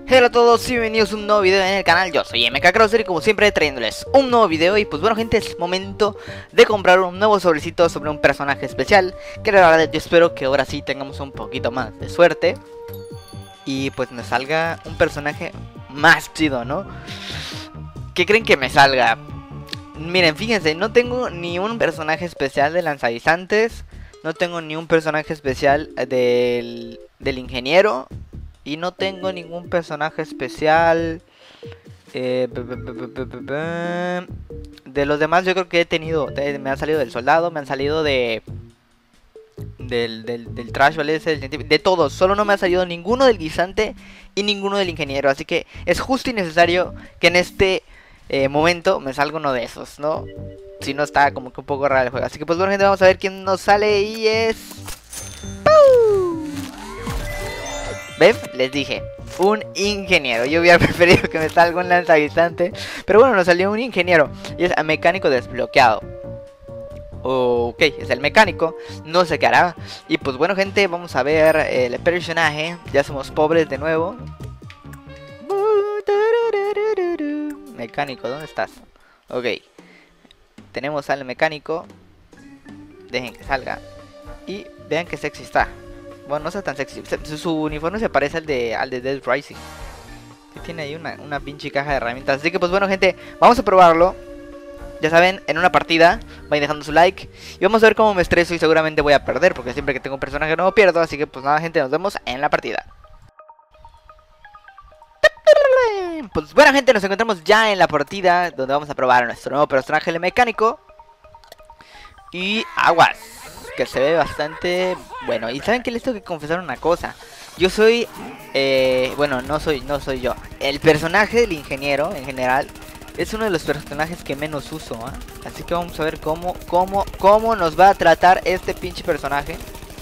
Hola a todos y bienvenidos a un nuevo video en el canal. Yo soy MKCrosser y como siempre trayéndoles un nuevo video. Y pues bueno gente, es momento de comprar un nuevo sobrecito sobre un personaje especial, que la verdad yo espero que ahora sí tengamos un poquito más de suerte y pues me salga un personaje más chido, ¿no? ¿Qué creen que me salga? Miren, fíjense, no tengo ni un personaje especial de lanzaguisantes, no tengo ni un personaje especial del ingeniero, y no tengo ningún personaje especial de los demás. Yo creo que he tenido, me han salido del soldado, me han salido del trash, ¿vale? De todos, solo no me ha salido ninguno del guisante y ninguno del ingeniero. Así que es justo y necesario que en este momento me salga uno de esos, ¿no? Si no está como que un poco raro el juego. Así que pues bueno gente, vamos a ver quién nos sale y es... ¿Ven? Les dije, un ingeniero. Yo hubiera preferido que me salga un lanzaguisante, pero bueno, nos salió un ingeniero. Y es mecánico desbloqueado. Ok, es el mecánico. No sé qué hará. Y pues bueno gente, vamos a ver el personaje. Ya somos pobres de nuevo. Mecánico, ¿dónde estás? Ok, tenemos al mecánico. Dejen que salga. Y vean que sexy está. Bueno, no está tan sexy. Su uniforme se parece al de Dead Rising, que tiene ahí una pinche caja de herramientas. Así que pues bueno gente, vamos a probarlo. Ya saben, en una partida vayan dejando su like. Y vamos a ver cómo me estreso y seguramente voy a perder, porque siempre que tengo un personaje nuevo pierdo. Así que pues nada gente, nos vemos en la partida. Pues bueno gente, nos encontramos ya en la partida, donde vamos a probar a nuestro nuevo personaje, el mecánico. Y aguas, que se ve bastante bueno. Y saben que les tengo que confesar una cosa. Yo soy bueno, no soy yo. El personaje del ingeniero en general es uno de los personajes que menos uso, ¿eh? Así que vamos a ver cómo nos va a tratar este pinche personaje.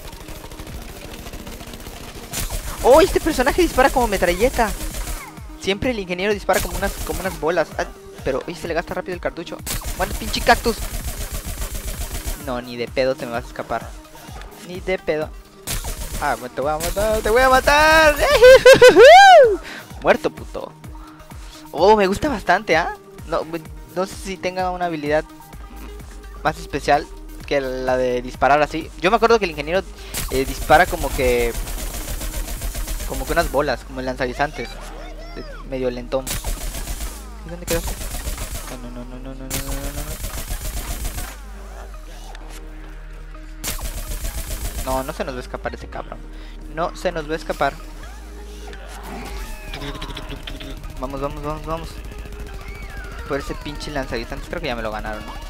¡Oh! Este personaje dispara como metralleta. Siempre el ingeniero dispara como unas bolas. Ah, pero hoy se le gasta rápido el cartucho. Bueno, pinche cactus. No, ni de pedo te me vas a escapar. Ni de pedo. Ah, te voy a matar, te voy a matar. Muerto, puto. Oh, me gusta bastante, ¿ah? No sé si tenga una habilidad más especial que la de disparar así. Yo me acuerdo que el ingeniero dispara como que unas bolas, como el lanzaguisantes. Medio lentón. ¿Y dónde quedaste? No. No se nos va a escapar ese cabrón. No se nos va a escapar. Vamos. Por ese pinche lanzaguisantes. Creo que ya me lo ganaron, ¿no?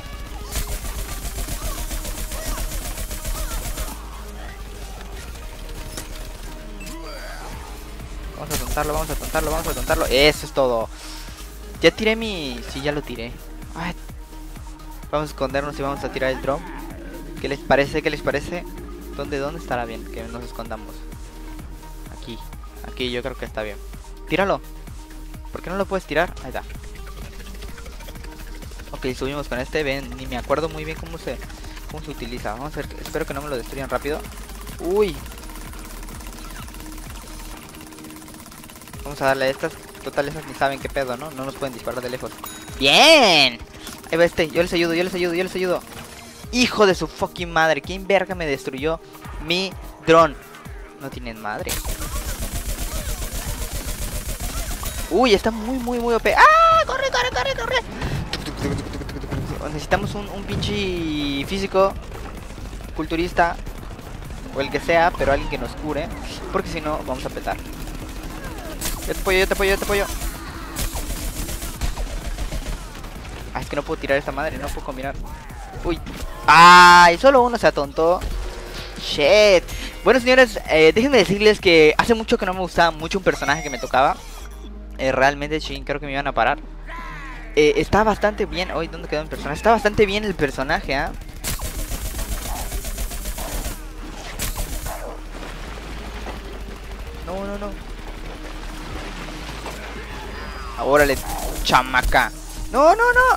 Vamos a tontarlo. Eso es todo. Ya tiré mi... Sí, ya lo tiré. Ay. Vamos a escondernos y vamos a tirar el drone. ¿Qué les parece? ¿Dónde estará bien que nos escondamos? Aquí yo creo que está bien. Tíralo. ¿Por qué no lo puedes tirar? Ahí está. Ok, subimos con este. Ven, ni me acuerdo muy bien cómo se utiliza. Vamos a ver, espero que no me lo destruyan rápido. Uy. Vamos a darle a estas. Total, esas ni saben qué pedo, ¿no? No nos pueden disparar de lejos. ¡Bien! Ahí va este, yo les ayudo. Hijo de su fucking madre, ¿quién verga me destruyó mi dron? No tienen madre. Uy, está muy OP. ¡Ah! ¡Corre! Necesitamos un pinche físico, culturista, o el que sea, pero alguien que nos cure, porque si no, vamos a petar. Yo te apoyo. Ah, es que no puedo tirar esta madre, no puedo combinar. Uy. ¡Ay! Solo uno se atontó. Shit. Bueno señores, déjenme decirles que hace mucho que no me gustaba mucho un personaje que me tocaba. Realmente, ching, creo que me iban a parar. Está bastante bien. Uy, ¿dónde quedó mi personaje? Está bastante bien el personaje, ¿ah? No. Órale, chamaca. No.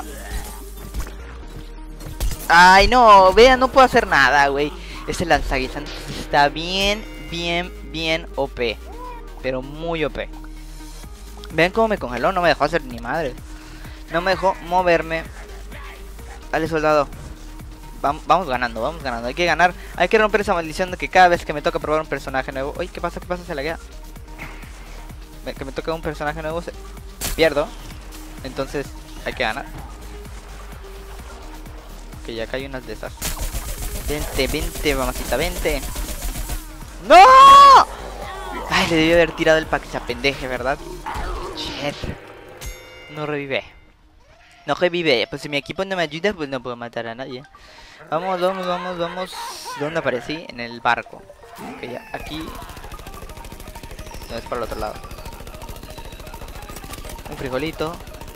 Ay, no, vean, no puedo hacer nada, güey. Ese lanzaguisantes está bien OP. Pero muy OP. Ven cómo me congeló, no me dejó hacer ni madre. No me dejó moverme. Dale, soldado. Vamos ganando, vamos ganando. Hay que ganar, hay que romper esa maldición de que cada vez que me toca probar un personaje nuevo... Uy, ¿qué pasa? ¿Qué pasa? Se la queda. Que me toca un personaje nuevo, pierdo. Entonces hay que ganar. Ok, ya acá hay unas de esas. Vente, vente, mamacita, vente. ¡No! Ay, le debí haber tirado el para que se apendeje, ¿verdad? Shit. No revive. No revive. Pues si mi equipo no me ayuda, pues no puedo matar a nadie. Vamos, vamos, vamos, vamos. ¿Dónde aparecí? En el barco. Ok, ya, aquí. No, es para el otro lado. Un frijolito.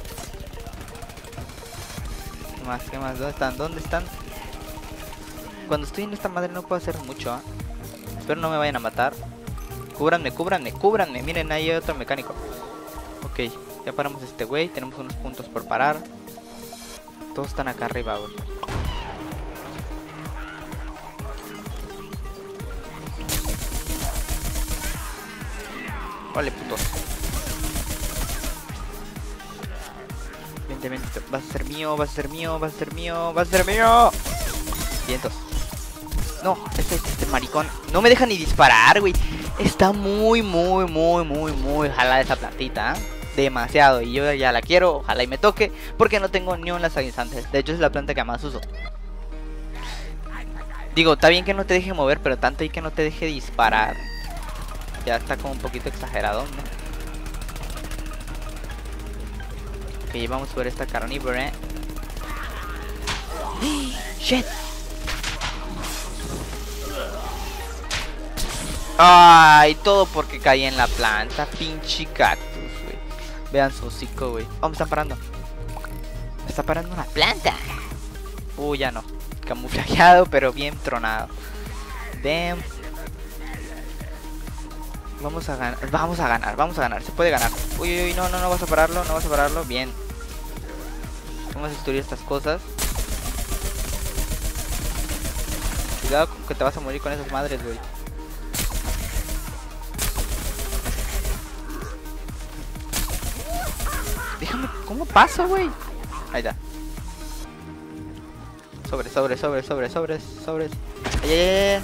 ¿Qué más? ¿Qué más? ¿Dónde están? ¿Dónde están? Cuando estoy en esta madre no puedo hacer mucho, ¿eh? Espero no me vayan a matar. Cúbranme, cúbranme, cúbranme. Miren, ahí hay otro mecánico. Ok, ya paramos este güey. Tenemos unos puntos por parar. Todos están acá arriba, güey. Vale, putos. Vente, vente. Vas a ser mío, vas a ser mío, vas a ser mío, vas a ser mío. Vientos. No, este maricón no me deja ni disparar, güey. Está muy jalada esa plantita, ¿eh? Demasiado. Y yo ya la quiero, ojalá y me toque, porque no tengo ni un lanzaguisantes. De hecho es la planta que más uso. Digo, está bien que no te deje mover, pero tanto y que no te deje disparar. Ya está como un poquito exagerado, ¿no? Ok, vamos por esta carnívora, ¿eh? ¡Shit! Ay, todo porque caí en la planta. Pinche cactus, güey. Vean su hocico, güey. Oh, me están parando. Me está parando una planta. Ya no. Camuflajeado, pero bien tronado. Damn. Vamos a ganar, vamos a ganar, vamos a ganar. Se puede ganar. Uy, uy, no, no, no vas a pararlo, no vas a pararlo. Bien. Vamos a destruir estas cosas. Cuidado que te vas a morir con esas madres, güey. Déjame, ¿cómo paso, güey? Ahí está. Sobres, sobres, sobres, sobres, sobres, sobres. Ay, ay, ay.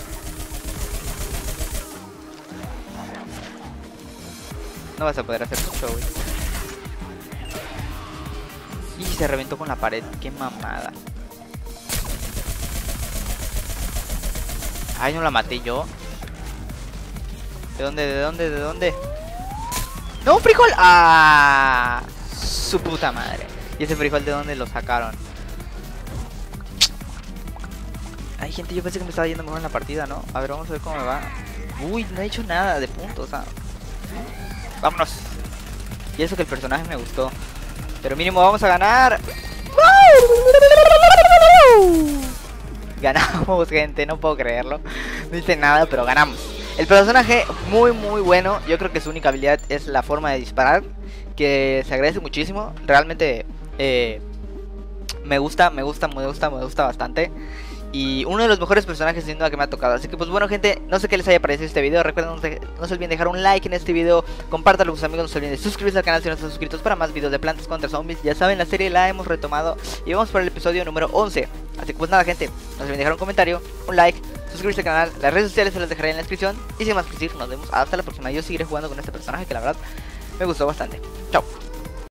No vas a poder hacer mucho, güey. Y se reventó con la pared. Qué mamada. Ay, no la maté yo. ¿De dónde? ¿De dónde? ¿De dónde? ¡No, un frijol! ¡Ah! Su puta madre. ¿Y ese frijol de dónde lo sacaron? Ay, gente, yo pensé que me estaba yendo mejor en la partida, ¿no? A ver, vamos a ver cómo me va. Uy, no he hecho nada de puntos, ¿sabes? Vámonos. Y eso que el personaje me gustó. Pero mínimo vamos a ganar. Ganamos, gente, no puedo creerlo. No hice nada, pero ganamos. El personaje muy bueno. Yo creo que su única habilidad es la forma de disparar, que se agradece muchísimo. Realmente me gusta bastante. Y uno de los mejores personajes sin duda que me ha tocado. Así que pues bueno, gente, no sé qué les haya parecido este video. Recuerden, no se olviden dejar un like en este video. Compártanlo con sus amigos, no se olviden de suscribirse al canal si no están suscritos para más videos de Plantas contra Zombies. Ya saben, la serie la hemos retomado y vamos por el episodio número 11. Así que pues nada, gente, no se olviden dejar un comentario, un like, suscribirse al canal. Las redes sociales se las dejaré en la descripción. Y sin más que decir, nos vemos hasta la próxima. Yo seguiré jugando con este personaje que la verdad me gustó bastante. Chao.